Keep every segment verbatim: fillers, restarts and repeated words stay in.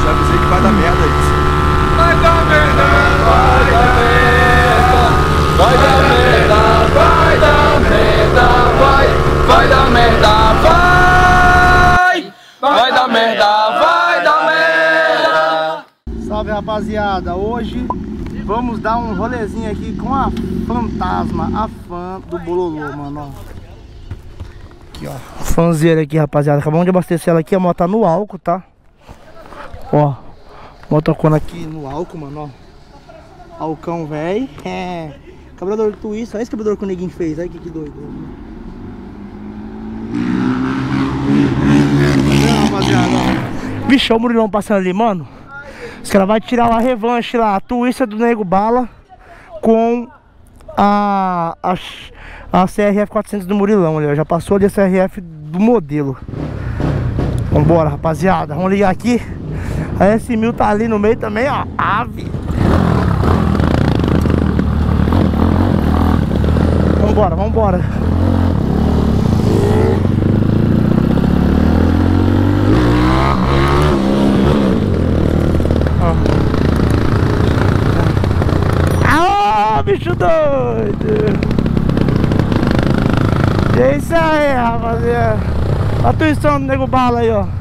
Já avisei que vai dar merda isso. Vai dar merda, vai dar merda. Vai dar merda, vai dar merda, vai. Vai dar merda, vai. Vai dar merda, vai dar merda. Salve, rapaziada, hoje vamos dar um rolezinho aqui com a Fantasma, a fã do Bololô, mano, ó. Aqui, ó, fãzeira aqui, rapaziada. Acabamos de abastecer ela aqui, a moto tá no álcool, tá? Ó, motocona aqui no álcool, mano, ó. Alcão, velho. É. Carburador twist, olha esse carburador que o neguinho fez, olha que, que doido. Não, rapaziada, ó. Bichão, o Murilão passando ali, mano. Os caras vão tirar lá a revanche lá, a twist do Nego Bala com a, a, a C R F quatrocentos do Murilão ali, ó. Já passou ali a C R F do modelo. Vambora, rapaziada, vamos ligar aqui. A S mil tá ali no meio também, ó. Ave. Vambora, vambora. Ah, bicho doido. É isso aí, rapaziada. A tuição do Nego Bala aí, ó.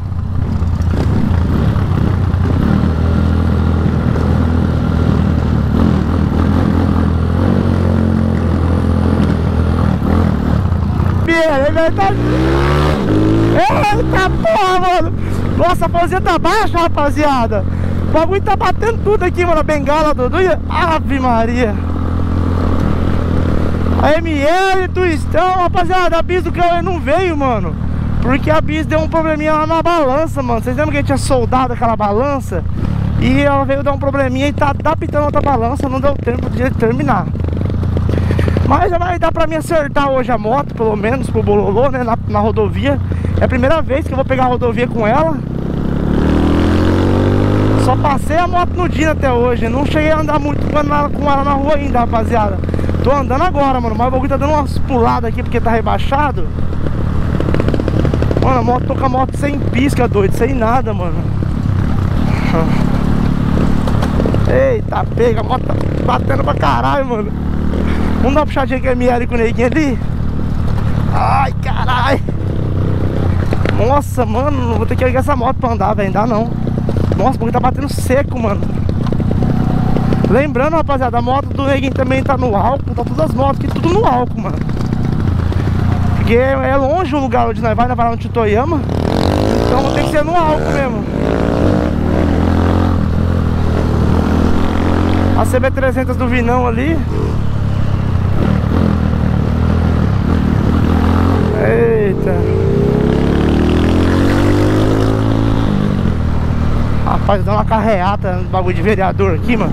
Ele vai tá... Eita porra, mano. Nossa, a pãozinha tá baixa, rapaziada. O bagulho tá batendo tudo aqui, mano. A bengala, Dudu. Ave Maria. A M L, twistão, rapaziada. A bis do Cauê não veio, mano. Porque a bis deu um probleminha lá na balança, mano. Vocês lembram que a gente tinha soldado aquela balança? E ela veio dar um probleminha e tá adaptando outra balança. Não deu tempo de terminar. Mas já vai dar pra mim acertar hoje a moto, pelo menos pro Bololô, né, na, na rodovia. É a primeira vez que eu vou pegar a rodovia com ela. Só passei a moto no dia até hoje. Não cheguei a andar muito com ela, com ela na rua ainda, rapaziada. Tô andando agora, mano. Mas o bagulho tá dando umas puladas aqui porque tá rebaixado. Mano, a moto, tô com a moto sem pisca, doido, sem nada, mano. Eita, pega, a moto tá batendo pra caralho, mano. Vamos dar uma puxadinha com a M L com o neguinho ali. Ai, caralho. Nossa, mano, vou ter que ligar essa moto pra andar, velho. Ainda não. Nossa, porque tá batendo seco, mano. Lembrando, rapaziada, a moto do neguinho também tá no álcool. Tá todas as motos aqui, tudo no álcool, mano. Porque é longe o lugar onde nós vai, nós vai lá no Titoyama. Então vou ter que ser no álcool mesmo. A C B trezentos do Vinão ali. Eita. Rapaz, dá uma carreata no bagulho de vereador aqui, mano.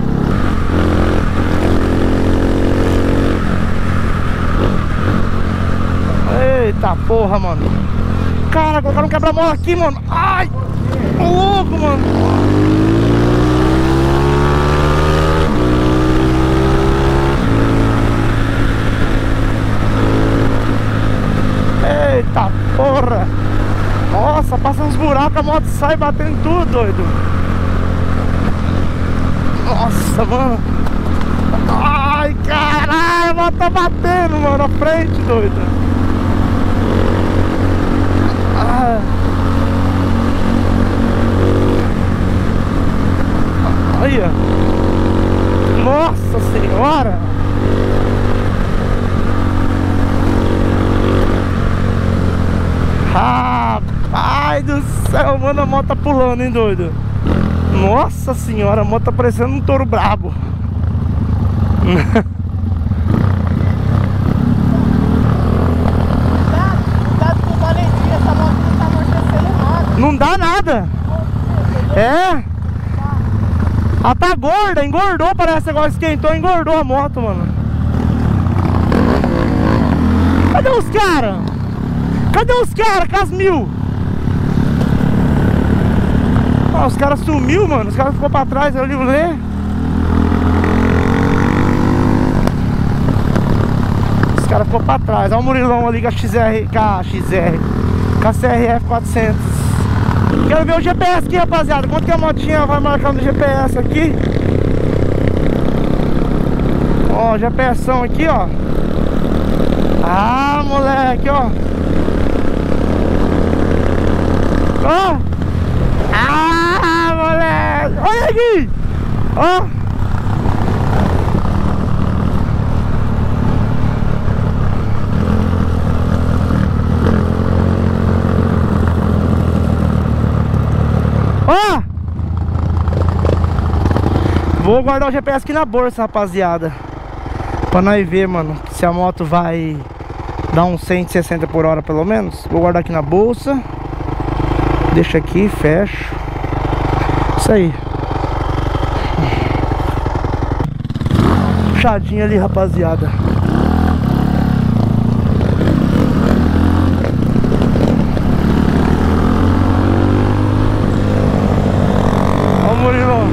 Eita porra, mano. Cara, colocaram um quebra-mola aqui, mano. Ai, tô louco, mano. Eita porra. Nossa, passa uns buracos, a moto sai batendo tudo, doido. Nossa, mano. Ai, caralho, a moto tá batendo, mano, na frente, doido. Ah. Olha. Nossa senhora. Rapaz do céu, mano, a moto tá pulando, hein, doido. Nossa senhora, a moto tá parecendo um touro brabo. Não dá nada. É. Ela tá gorda, engordou, parece. Agora esquentou, engordou a moto, mano. Cadê os caras? Cadê os caras? Casmil. Ah, os caras sumiu, mano. Os caras ficou pra trás, eu livro ler. Os caras ficou pra trás. Olha o Murilão ali com a X R, com a X R, com a C R F quatrocentos Quero ver o G P S aqui, rapaziada. Quanto que a motinha vai marcar no G P S aqui? Ó, G P S aqui, ó. Ah, moleque, ó. Ó. Ah, moleque. Olha aqui. Ó. Ó. Vou guardar o G P S aqui na bolsa, rapaziada. Pra nós ver, mano, se a moto vai dar uns cento e sessenta por hora pelo menos. Vou guardar aqui na bolsa. Deixa aqui, fecho. Isso aí. Puxadinha ali, rapaziada. Ó o Murilo.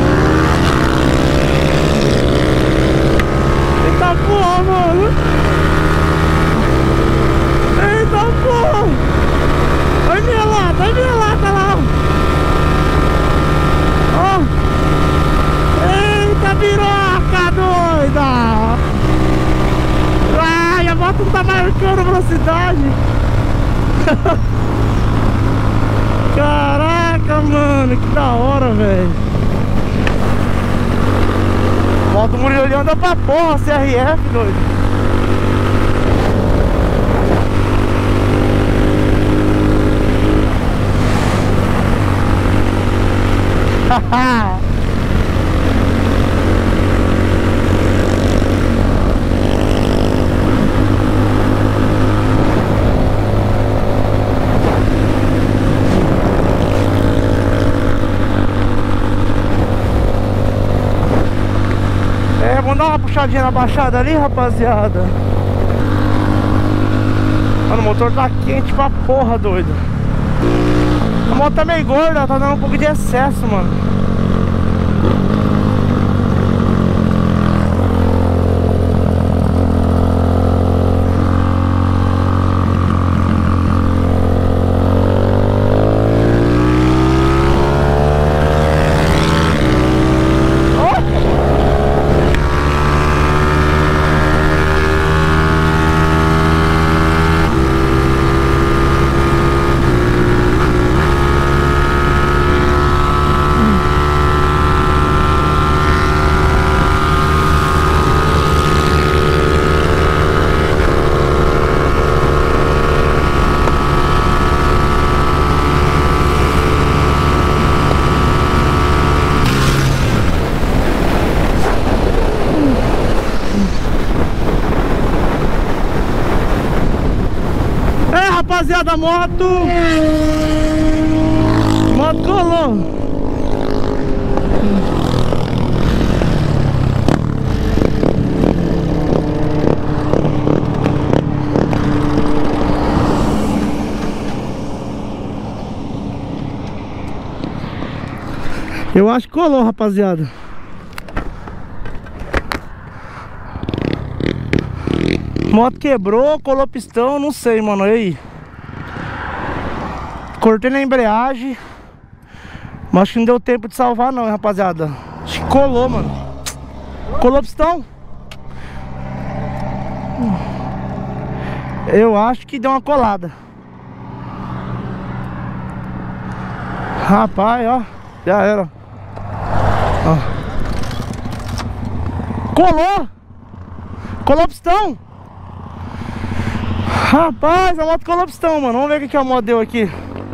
Eita porra, mano. Eita porra. Vai minha lata, vai minha lata lá. Ó. Eita piroca doida. Ai, a moto não tá marcando velocidade. Caraca, mano, que da hora, velho. Moto do Murilo anda pra porra, C R F, doido. Haha. É, vamos dar uma puxadinha na baixada ali, rapaziada. Mano, o motor tá quente pra porra, doido. A moto tá meio gorda, tá dando um pouco de excesso, mano. Rapaziada, a moto Moto colou. Eu acho que colou, rapaziada. Moto quebrou, colou pistão, não sei, mano. E aí? Cortei na embreagem, mas acho que não deu tempo de salvar não, hein, rapaziada. Acho que colou, mano. Colou pistão? Eu acho que deu uma colada. Rapaz, ó. Já era. Ó. Colou! Colou pistão! Rapaz, a moto colou pistão, mano. Vamos ver o que, que a moto deu aqui.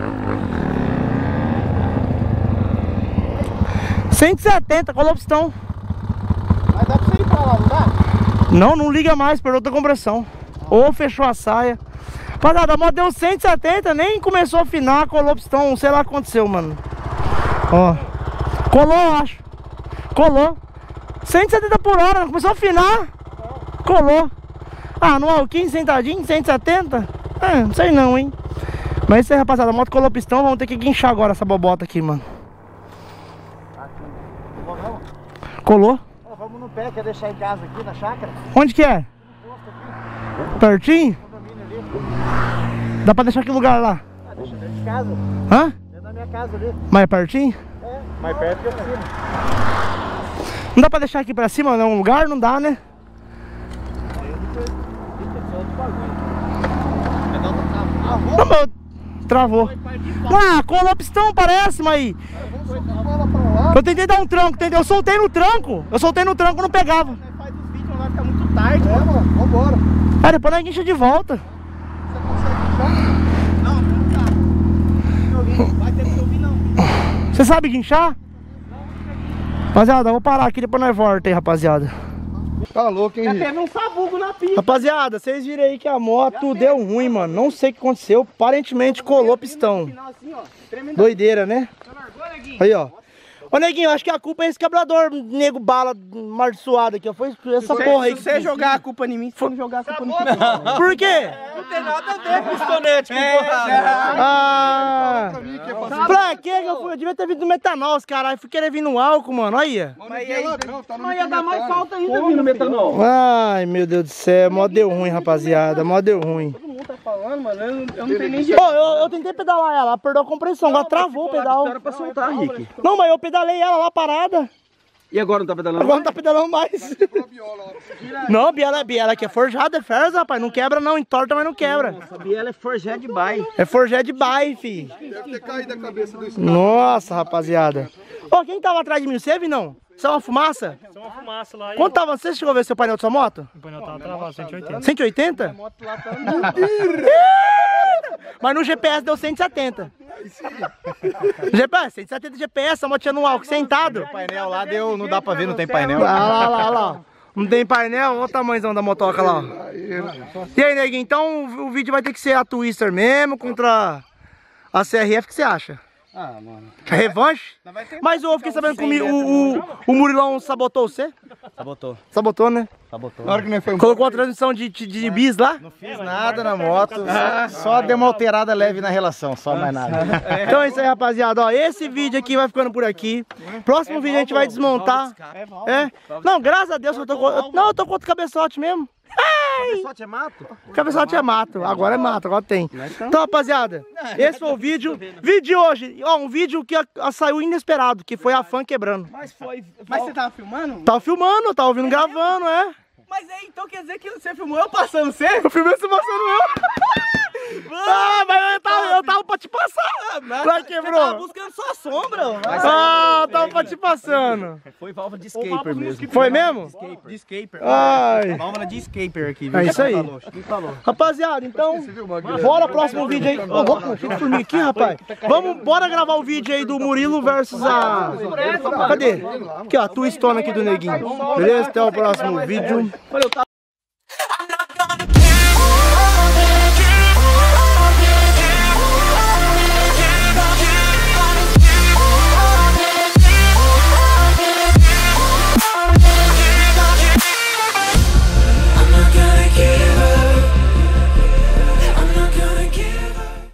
cento e setenta, colou pistão. Mas dá pra você ir pra lá, não dá? Não, não liga mais, perdeu outra compressão. Ou fechou a saia. Rapaziada, a moto deu cento e setenta, nem começou a afinar, colou pistão. Sei lá o que aconteceu, mano. Ó. Colou, eu acho. Colou. cento e setenta por hora, começou a afinar. Colou. Ah, no alquim, sentadinho, cento e setenta? É, não sei não, hein. Mas isso aí, rapaziada, a moto colou pistão. Vamos ter que guinchar agora essa bobota aqui, mano. Colou? Oh, vamos no pé, quer deixar em casa aqui na chácara? Onde que é? Pertinho? Ali. Dá pra deixar que lugar lá? Ah, deixa dentro de casa. Hã? Dentro da minha casa ali. Mais pertinho? É, mais perto que eu cima. Não dá pra deixar aqui pra cima, não? Um lugar? Não dá, né? Não, meu, travou. Ah, colou o pistão, parece, mas... Eu tentei dar um tranco, entendeu? Eu soltei no tranco. Eu soltei no tranco, não pegava. Faz os vídeos, vai ficar muito tarde. É, mano, vambora. É, depois nós guincha de volta. Você consegue guinchar? Não, não tá. Vai ter que ouvir, não. Você sabe guinchar? Rapaziada, eu vou parar aqui, depois nós volta aí, rapaziada. Tá louco, hein, Já Rick? teve um sabugo na pista. Rapaziada, vocês viram aí que a moto deu ruim, mano. Não sei o que aconteceu. Aparentemente colou pistão. Doideira, né? Aí, ó. Ô, neguinho, eu acho que a culpa é esse quebrador nego bala marçoado aqui, ó. Foi essa porra aí. Se você jogar a culpa em mim, você não jogar a culpa em mim. Por quê? Não tem nada a ver com pistonete. Ah! Pra que que eu fui? Eu devia ter vindo no metanol, os caras. Fui querer vir no álcool, mano. Olha. Mas aí, mas ia dar mais falta ainda vir no metanol. Ai, meu Deus do céu. Mó deu ruim, rapaziada. Mó deu ruim. Todo mundo tá falando, mano. Eu não, eu não tenho nem jeito. Pô, eu, eu tentei pedalar ela, ela perdeu a compressão. Agora travou o pedal. Era pra soltar, Rick. Não, mas eu pedalei ela lá parada. E agora não tá pedalando? Agora não tá pedalando mais. Não, biela, biela aqui é forjada, é ferro, rapaz. Não quebra não, entorta, mas não quebra. A biela é forjada de baia. É forjada de baia, fi. Deve ter caído a cabeça do escuro. Nossa, rapaziada. Ô, quem tava atrás de mim? Você, não? Isso é uma fumaça? Tem uma fumaça lá. Quanto tava? Você chegou a ver seu painel da sua moto? O painel tava travado, cento e oitenta. cento e oitenta? Mas no G P S deu cento e setenta. G P S, cento e setenta G P S, a moto tinha no álcool, sentado. O painel lá deu, não dá pra ver, não tem painel. Lá, lá, lá, lá. Não tem painel, olha o tamanhozão da motoca lá. E aí, neguinho, então o vídeo vai ter que ser a Twister mesmo contra a C R F, o que você acha? Ah, mano. Revanche? Mas eu fiquei sabendo que o, Mi- o, o, o Murilão sabotou você? Sabotou, Sabotou, né? sabotou. Na hora que nós foi Colocou a transmissão de, de, de bis lá? Não fiz nada na moto, só deu uma alterada leve na relação, só mais nada. Então é isso aí, rapaziada. Ó, esse vídeo aqui vai ficando por aqui. Próximo vídeo a gente vai desmontar. É? Não, graças a Deus eu tô com. eu- Não, eu tô com outro cabeçote mesmo. Cabeçote é mato? Cabeçote é mato. Agora é mato, agora tem. Então, rapaziada, esse foi o vídeo. Vídeo de hoje. Ó, um vídeo que a- a saiu inesperado, que foi a fã quebrando. Mas foi. Mas você tava filmando? Tava filmando, tava ouvindo gravando, é? Mas aí, então quer dizer que você filmou eu passando você? Eu filmei você passando eu. Ah, mas eu tava, eu tava pra te passar. Vai, quebrou. buscando sua sombra. Ah, tava pra te passando. Foi válvula de escaper mesmo. Foi mesmo? De escaper. Ai. Válvula de escaper aqui, É isso aí. Rapaziada, então, bora próximo vídeo aí. Ô, louco, cheio de formiga aqui, rapaz. Vamos, bora gravar o vídeo aí do Murilo versus a... Cadê? Aqui, ó, a twistona aqui do neguinho. Beleza? Até o próximo vídeo.